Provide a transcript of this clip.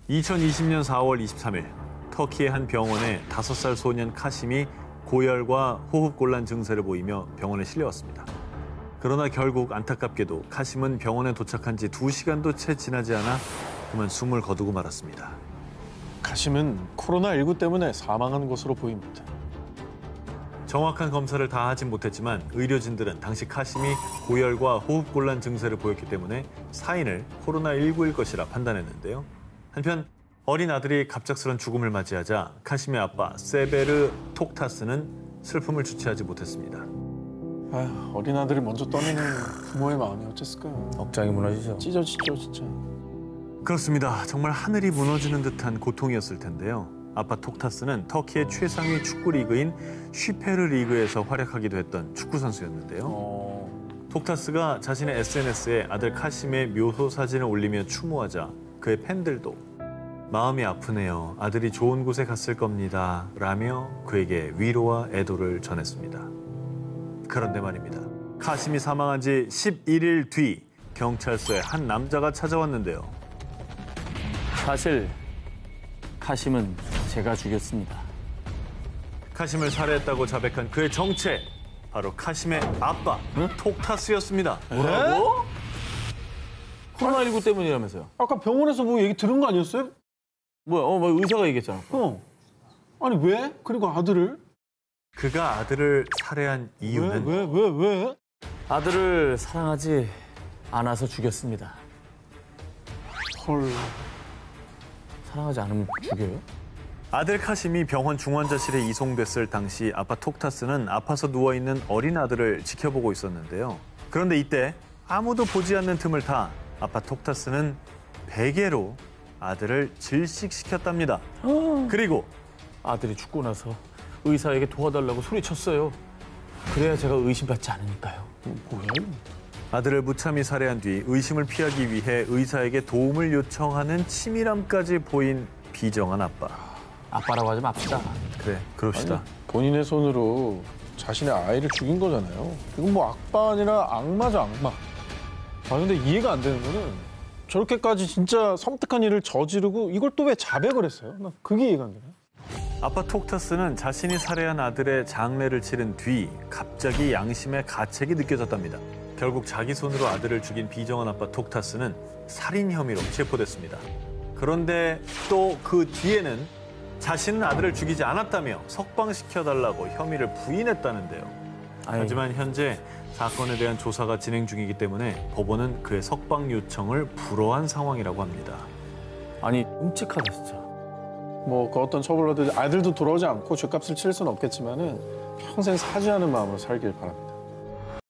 2020년 4월 23일 터키의 한 병원에 5살 소년 카심이 고열과 호흡곤란 증세를 보이며 병원에 실려왔습니다. 그러나 결국 안타깝게도 카심은 병원에 도착한 지 2시간도 채 지나지 않아 그만 숨을 거두고 말았습니다. 카심은 코로나19 때문에 사망한 것으로 보입니다. 정확한 검사를 다 하진 못했지만 의료진들은 당시 카심이 고열과 호흡곤란 증세를 보였기 때문에 사인을 코로나19일 것이라 판단했는데요. 한편 어린 아들이 갑작스런 죽음을 맞이하자 카심의 아빠 세베르 톡타스는 슬픔을 주체하지 못했습니다. 아휴, 어린 아들이 먼저 떠나는 부모의 마음이 어쨌을까요? 억장이 무너지죠. 찢어지죠, 진짜. 그렇습니다. 정말 하늘이 무너지는 듯한 고통이었을 텐데요. 아빠 톡타스는 터키의 최상위 축구 리그인 슈페르 리그에서 활약하기도 했던 축구 선수였는데요. 톡타스가 자신의 SNS에 아들 카심의 묘소 사진을 올리며 추모하자 그의 팬들도 마음이 아프네요. 아들이 좋은 곳에 갔을 겁니다. 라며 그에게 위로와 애도를 전했습니다. 그런데 말입니다. 카심이 사망한 지 11일 뒤 경찰서에 한 남자가 찾아왔는데요. 사실 카심은 제가 죽였습니다. 카심을 살해했다고 자백한 그의 정체, 바로 카심의 아빠 톡타스였습니다. 뭐라고? 코로나19 때문이라면서요? 아까 병원에서 뭐 얘기 들은 거 아니었어요? 뭐야? 뭐 의사가 얘기했잖아. 아니 왜? 그리고 아들을? 그가 아들을 살해한 이유는 왜? 아들을 사랑하지 않아서 죽였습니다. 헐. 사랑하지 않으면 죽여요? 아들 카심이 병원 중환자실에 이송됐을 당시 아빠 톡타스는 아파서 누워있는 어린 아들을 지켜보고 있었는데요. 그런데 이때 아무도 보지 않는 틈을 타 아빠 톡타스는 베개로 아들을 질식시켰답니다. 그리고 아들이 죽고 나서 의사에게 도와달라고 소리쳤어요. 그래야 제가 의심받지 않으니까요. 뭐야? 아들을 무참히 살해한 뒤 의심을 피하기 위해 의사에게 도움을 요청하는 치밀함까지 보인 비정한 아빠. 아빠라고 하지 맙시다. 그래, 그럽시다. 아니, 본인의 손으로 자신의 아이를 죽인 거잖아요. 이건 뭐 악바 아니라 악마죠, 악마. 근데 이해가 안 되는 거는 저렇게까지 진짜 섬뜩한 일을 저지르고 이걸 또 왜 자백을 했어요? 나 그게 이해가 안 되네. 아빠 톡타스는 자신이 살해한 아들의 장례를 치른 뒤 갑자기 양심의 가책이 느껴졌답니다. 결국 자기 손으로 아들을 죽인 비정한 아빠 톡타스는 살인 혐의로 체포됐습니다. 그런데 또 그 뒤에는 자신은 아들을 죽이지 않았다며 석방시켜달라고 혐의를 부인했다는데요. 하지만 현재 사건에 대한 조사가 진행 중이기 때문에 법원은 그의 석방 요청을 불허한 상황이라고 합니다. 아니 끔찍하다 진짜. 뭐 그 어떤 처벌을 하든 아들도 돌아오지 않고 죗값을 치를 수는 없겠지만은 평생 사죄하는 마음으로 살길 바랍니다.